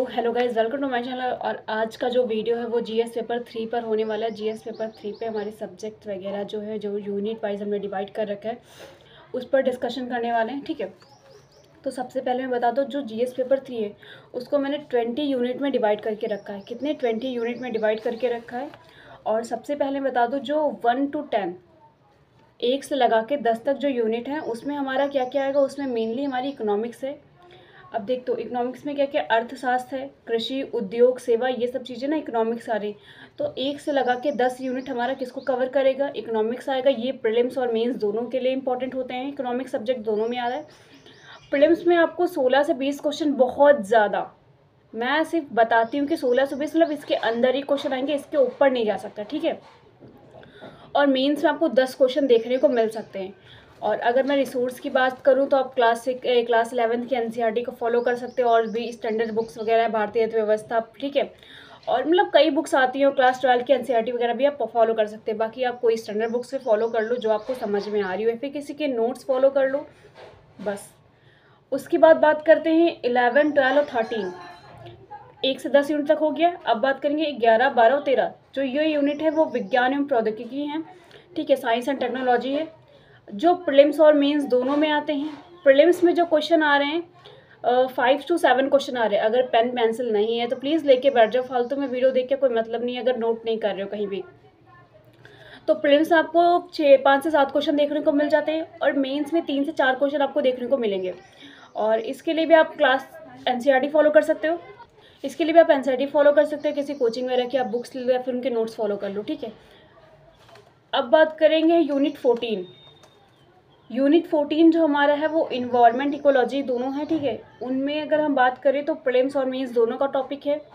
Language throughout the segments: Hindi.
Hello guys, welcome to my channel. और आज का जो वीडियो है वो जीएस पेपर 3 पर होने वाला है। जीएस पेपर 3 पे हमारे सब्जेक्ट वगैरह जो है, जो यूनिट वाइज हमने डिवाइड कर रखा है, उस पर डिस्कशन करने वाले हैं। ठीक है, तो सबसे पहले मैं बता दूं, जो जीएस पेपर 3 है उसको मैंने 20 यूनिट में डिवाइड करके रखा है। कितने? 20 यूनिट में डिवाइड करके रखा है। और सबसे पहले बता दूँ, जो 1 to 10, 1 से लगा के 10 तक जो यूनिट है उसमें हमारा क्या क्या आएगा, उसमें मेनली हमारी इकोनॉमिक्स है। अब देख, तो इकोनॉमिक्स में क्या क्या, अर्थशास्त्र है, कृषि, उद्योग, सेवा, ये सब चीज़ें ना इकोनॉमिक्स आ रही। तो 1 से लगा के 10 यूनिट हमारा किसको कवर करेगा? इकोनॉमिक्स आएगा। ये प्रीलिम्स और मेंस दोनों के लिए इंपॉर्टेंट होते हैं। इकोनॉमिक सब्जेक्ट दोनों में आ रहा है। प्रीलिम्स में आपको 16 से 20 क्वेश्चन, बहुत ज़्यादा, मैं सिर्फ बताती हूँ कि 16 से 20 मतलब इसके अंदर ही क्वेश्चन आएंगे, इसके ऊपर नहीं जा सकता। ठीक है, और मेंस में आपको 10 क्वेश्चन देखने को मिल सकते हैं। और अगर मैं रिसोर्स की बात करूं तो आप क्लास 11th की एनसीईआरटी को फॉलो कर सकते हो, और भी स्टैंडर्ड बुक्स वगैरह है, भारतीय अर्थव्यवस्था। ठीक है, और मतलब कई बुक्स आती हैं, क्लास 12 की एनसीईआरटी वगैरह भी आप फॉलो कर सकते हैं। बाकी आप कोई स्टैंडर्ड बुक्स से फॉलो कर लो जो आपको समझ में आ रही हो, या फिर किसी के नोट्स फॉलो कर लो बस। उसके बाद बात करते हैं 11, 12 और 13। 1 से 10 यूनिट तक हो गया। अब बात करेंगे 11, 12 और 13। जो ये यूनिट है वो विज्ञान एवं प्रौद्योगिकी है। ठीक है, साइंस एंड टेक्नोलॉजी है, जो प्रीलिम्स और मेंस दोनों में आते हैं। प्रीलिम्स में जो क्वेश्चन आ रहे हैं 5 to 7 क्वेश्चन आ रहे हैं। अगर पेन पेंसिल नहीं है तो प्लीज़ लेके बैठ जाओ, फालतू में वीडियो देख के कोई मतलब नहीं है अगर नोट नहीं कर रहे हो कहीं भी। तो प्रीलिम्स में आपको 5 से 7 क्वेश्चन देखने को मिल जाते हैं, और मेंस में 3 से 4 क्वेश्चन आपको देखने को मिलेंगे। और इसके लिए भी आप क्लास एनसीईआरटी फॉलो कर सकते हो। इसके लिए भी आप एनसीईआरटी फॉलो कर सकते हो, किसी कोचिंग वगैरह की आप बुक्स ले लो या फिर उनके नोट्स फॉलो कर लो। ठीक है, अब बात करेंगे यूनिट 14। यूनिट 14 जो हमारा है वो इन्वायरमेंट, इकोलॉजी दोनों है। ठीक है, उनमें अगर हम बात करें तो प्रीलिम्स और मेंस दोनों का टॉपिक है।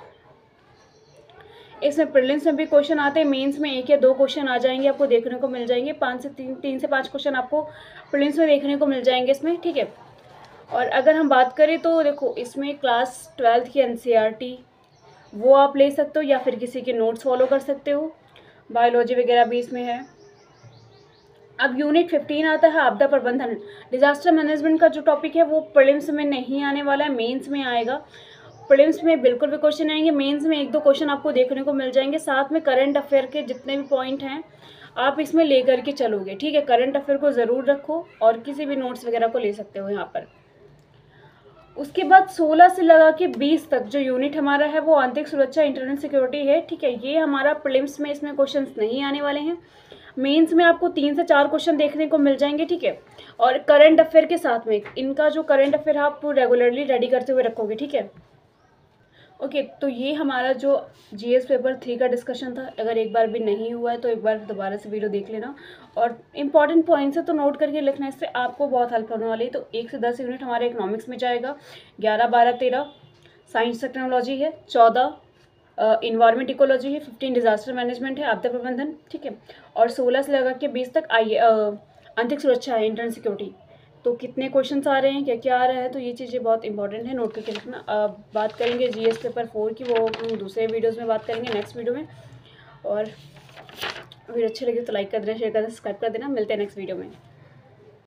इसमें प्रीलिम्स में भी क्वेश्चन आते हैं, मेंस में 1 या 2 क्वेश्चन आ जाएंगे, आपको देखने को मिल जाएंगे। 3 से 5 क्वेश्चन आपको प्रीलिम्स में देखने को मिल जाएंगे इसमें। ठीक है, और अगर हम बात करें तो देखो, इसमें क्लास 12 की एनसीईआरटी वो आप ले सकते हो, या फिर किसी के नोट्स फॉलो कर सकते हो। बायोलॉजी वगैरह भी इसमें है। अब यूनिट 15 आता है आपदा प्रबंधन। डिजास्टर मैनेजमेंट का जो टॉपिक है वो प्रीलिम्स में नहीं आने वाला है, मेंस में आएगा। प्रीलिम्स में बिल्कुल भी क्वेश्चन आएंगे, मेंस में 1-2 क्वेश्चन आपको देखने को मिल जाएंगे। साथ में करंट अफेयर के जितने भी पॉइंट हैं आप इसमें लेकर के चलोगे। ठीक है, करंट अफेयर को ज़रूर रखो, और किसी भी नोट्स वगैरह को ले सकते हो यहाँ पर। उसके बाद 16 से लगा के 20 तक जो यूनिट हमारा है वो आंतरिक सुरक्षा, इंटरनल सिक्योरिटी है। ठीक है, ये हमारा प्रीलिम्स में इसमें क्वेश्चंस नहीं आने वाले हैं। मेंस में आपको 3 से 4 क्वेश्चन देखने को मिल जाएंगे। ठीक है, और करंट अफेयर के साथ में इनका जो करंट अफेयर आप रेगुलरली रेडी करते हुए रखोगे। ठीक है, ओके, तो ये हमारा जो जीएस पेपर 3 का डिस्कशन था। अगर एक बार भी नहीं हुआ है तो एक बार दोबारा से वीडियो देख लेना, और इंपॉर्टेंट पॉइंट्स है तो नोट करके लिखना, इससे आपको बहुत हेल्प होने वाली है। तो 1 से 10 यूनिट हमारे इकोनॉमिक्स में जाएगा। 11, 12, 13 साइंस टेक्नोलॉजी है। 14 इन्वायरमेंट इकोलॉजी है। 15 डिजास्टर मैनेजमेंट है, आपदा प्रबंधन। ठीक है, और 16 से लगा के 20 तक आंतरिक सुरक्षा है, इंटरनल सिक्योरिटी। तो कितने क्वेश्चंस आ रहे हैं, क्या क्या आ रहा है, तो ये चीज़ें बहुत इंपॉर्टेंट है, नोट करके रखना। अब बात करेंगे जीएस पेपर 4 की, वो हम दूसरे वीडियोस में बात करेंगे, नेक्स्ट वीडियो में। और वीडियो अच्छे लगे तो लाइक कर देना, शेयर कर देना, सब्सक्राइब कर देना। मिलते हैं नेक्स्ट वीडियो में।